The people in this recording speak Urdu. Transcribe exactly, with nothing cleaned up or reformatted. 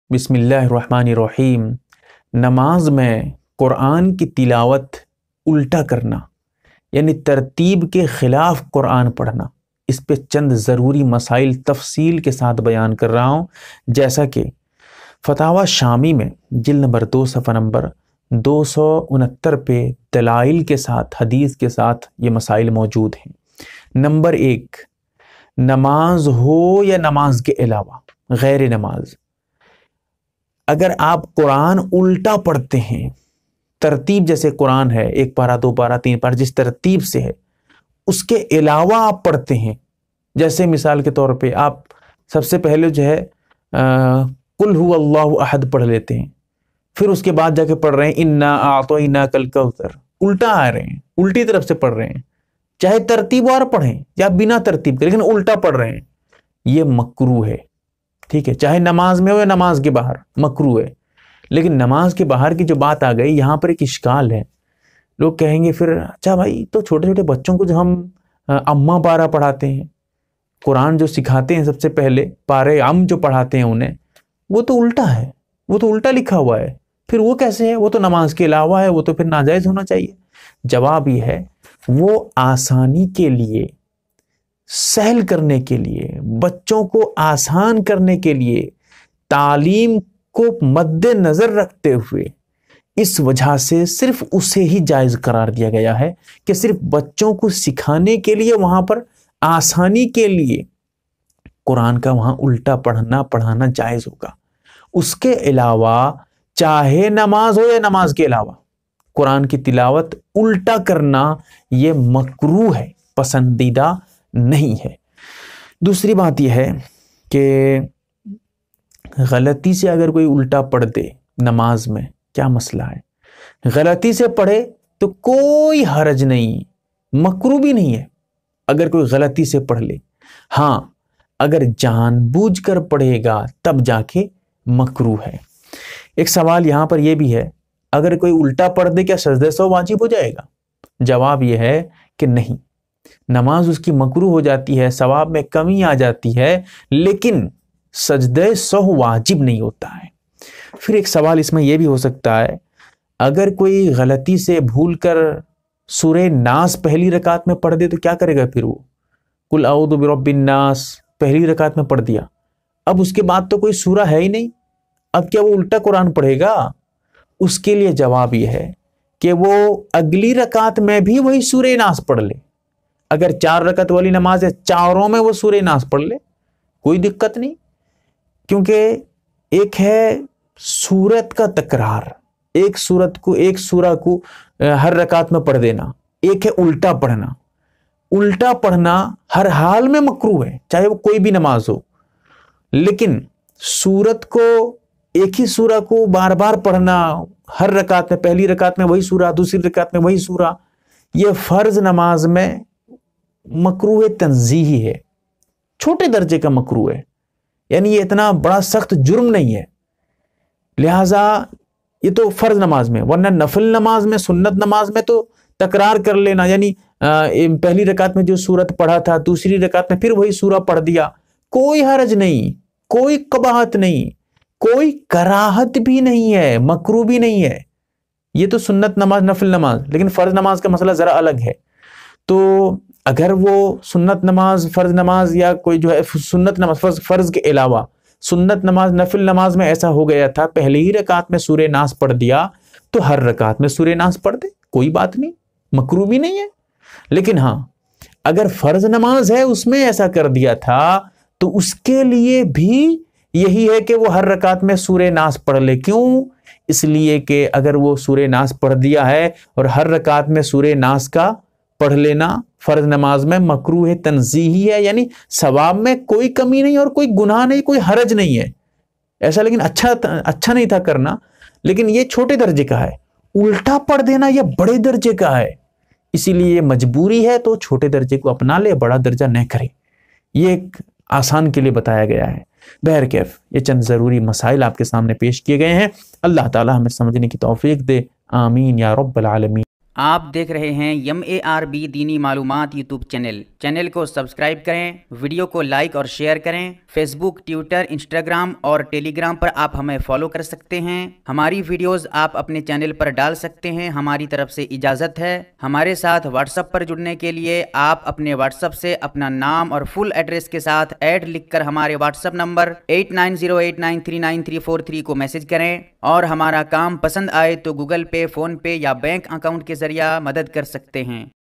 بسم اللہ الرحمن الرحیم۔ نماز میں قرآن کی تلاوت الٹا کرنا یعنی ترتیب کے خلاف قرآن پڑھنا، اس پہ چند ضروری مسائل تفصیل کے ساتھ بیان کر رہا ہوں، جیسا کہ فتاوی شامی میں جلد نمبر دو صفحہ نمبر دو سو انہتر پہ دلائل کے ساتھ حدیث کے ساتھ یہ مسائل موجود ہیں۔ نمبر ایک، نماز ہو یا نماز کے علاوہ غیر نماز، اگر آپ قرآن الٹا پڑھتے ہیں، ترتیب جیسے قرآن ہے ایک پارہ دو پارہ تین پارہ جس ترتیب سے ہے اس کے علاوہ آپ پڑھتے ہیں، جیسے مثال کے طور پہ آپ سب سے پہلے جو ہے قل هو اللہ احد پڑھ لیتے ہیں، پھر اس کے بعد جا کے پڑھ رہے ہیں انا اعطیناک الکوثر، الٹا آ رہے ہیں، الٹی طرف سے پڑھ رہے ہیں، چاہے ترتیب اور پڑھیں یا بنا ترتیب کے لیکن الٹا پڑھ رہے ہیں، یہ مکروہ ہے، ٹھیک ہے، چاہے نماز میں ہو یا نماز کے باہر مکروہ ہے۔ لیکن نماز کے باہر کی جو بات آ گئی، یہاں پر ایک اشکال ہے، لوگ کہیں گے پھر اچھا بھائی تو چھوٹے چھوٹے بچوں کو جو ہم اماں پارہ پڑھاتے ہیں، قرآن جو سکھاتے ہیں سب سے پہلے پارے ام جو پڑھاتے ہیں انہیں، وہ تو الٹا ہے، وہ تو الٹا لکھا ہوا ہے، پھر وہ کیسے ہے؟ وہ تو نماز کے علاوہ ہے، وہ تو پھر ناجائز ہونا چاہیے۔ جواب یہ ہے وہ آسانی کے لیے، سہل کرنے کے لیے، بچوں کو آسان کرنے کے لیے، تعلیم کو مد نظر رکھتے ہوئے اس وجہ سے صرف اسے ہی جائز قرار دیا گیا ہے کہ صرف بچوں کو سکھانے کے لیے، وہاں پر آسانی کے لیے قرآن کا وہاں الٹا پڑھنا پڑھانا جائز ہوگا۔ اس کے علاوہ چاہے نماز ہو یا نماز کے علاوہ قرآن کی تلاوت الٹا کرنا یہ مکروہ ہے، پسندیدہ نہیں ہے۔ دوسری بات یہ ہے کہ غلطی سے اگر کوئی الٹا پڑھ دے نماز میں، کیا مسئلہ ہے؟ غلطی سے پڑھے تو کوئی حرج نہیں، مکروہ بھی نہیں ہے اگر کوئی غلطی سے پڑھ لے، ہاں اگر جان بوجھ کر پڑھے گا تب جا کے مکروہ ہے۔ ایک سوال یہاں پر یہ بھی ہے، اگر کوئی الٹا پڑھ دے کیا سجدہ سہو واجب ہو جائے گا؟ جواب یہ ہے کہ نہیں، نماز اس کی مکروہ ہو جاتی ہے، ثواب میں کمی آ جاتی ہے، لیکن سجدہ سہو واجب نہیں ہوتا ہے۔ پھر ایک سوال اس میں یہ بھی ہو سکتا ہے، اگر کوئی غلطی سے بھول کر سورہ ناس پہلی رکعت میں پڑھ دے تو کیا کرے گا؟ پھر وہ قل اعوذ برب الناس پہلی رکعت میں پڑھ دیا، اب اس کے بعد تو کوئی سورہ ہے ہی نہیں، اب کیا وہ الٹا قرآن پڑھے گا؟ اس کے لیے جواب یہ ہے کہ وہ اگلی رکعت میں بھی وہی سورہ ناس پڑھ لے، اگر چار رکعت والی نماز ہے چاروں میں وہ سورہ ناس پڑھ لے، کوئی دقت نہیں، کیونکہ ایک ہے سورت کا تکرار، ایک سورت کو ایک سورہ کو ہر رکعت میں پڑھ دینا، ایک ہے الٹا پڑھنا۔ الٹا پڑھنا ہر حال میں مکروہ ہے، چاہے وہ کوئی بھی نماز ہو، لیکن سورت کو ایک ہی سورہ کو بار بار پڑھنا، ہر رکعت میں پہلی رکعت میں وہی سورہ، دوسری رکعت میں وہی سورہ، یہ فرض نماز میں مکروہ تنزیہی ہے، چھوٹے درجے کا مکروہ ہے، یعنی یہ اتنا بڑا سخت جرم نہیں ہے، لہٰذا یہ تو فرض نماز میں، ورنہ نفل نماز میں، سنت نماز میں تو تکرار کر لینا، یعنی پہلی رکعت میں جو سورت پڑھا تھا دوسری رکعت میں پھر وہی سورہ پڑھ دیا، کوئی حرج نہیں، کوئی قباحت نہیں، کوئی کراہت بھی نہیں ہے، مکروہ بھی نہیں ہے، یہ تو سنت نماز نفل نماز، لیکن فرض نماز کا مسئلہ ذرا الگ ہے۔ تو اگر وہ سنت نماز فرض نماز یا کوئی جو ہے سنت نماز فرض, فرض کے علاوہ سنت نماز نفل نماز میں ایسا ہو گیا تھا پہلے ہی رکعت میں سورہ ناس پڑھ دیا تو ہر رکعت میں سورہ ناس پڑھ دے، کوئی بات نہیں، مکروہ بھی نہیں ہے۔ لیکن ہاں اگر فرض نماز ہے اس میں ایسا کر دیا تھا تو اس کے لیے بھی یہی ہے کہ وہ ہر رکعت میں سورہ ناس پڑھ لے، کیوں؟ اس لیے کہ اگر وہ سورہ ناس پڑھ دیا ہے اور ہر رکعت میں سورہ ناس کا پڑھ لینا فرض نماز میں مکروہ تنزیہی ہے، یعنی ثواب میں کوئی کمی نہیں اور کوئی گناہ نہیں، کوئی حرج نہیں ہے ایسا، لیکن اچھا اچھا نہیں تھا کرنا، لیکن یہ چھوٹے درجے کا ہے، الٹا پڑھ دینا یہ بڑے درجے کا ہے، اسی لیے یہ مجبوری ہے تو چھوٹے درجے کو اپنا لے، بڑا درجہ نہ کرے، یہ ایک آسان کے لیے بتایا گیا ہے۔ بہرکیف یہ چند ضروری مسائل آپ کے سامنے پیش کیے گئے ہیں، اللہ تعالی ہمیں سمجھنے کی توفیق دے، آمین یا رب العالمین۔ آپ دیکھ رہے ہیں ایم اے آر بی دینی معلومات یوٹیوب چینل چینل کو سبسکرائب کریں، ویڈیو کو لائک اور شیئر کریں۔ فیس بک، ٹویٹر، انسٹاگرام اور ٹیلی گرام پر آپ ہمیں فالو کر سکتے ہیں۔ ہماری ویڈیوز آپ اپنے چینل پر ڈال سکتے ہیں۔ ہماری طرف سے اجازت ہے۔ ہمارے ساتھ واٹس ایپ پر جڑنے کے لیے آپ اپنے واٹس ایپ سے اپنا نام اور فل ایڈریس کے ساتھ ایڈ لکھ کر ہمارے WhatsApp number eight nine zero eight nine three nine three four three کو میسج کریں، اور ہمارا کام پسند آئے تو گوگل پے، فون پے یا بینک اکاؤنٹ کے ذریعہ مدد کر سکتے ہیں۔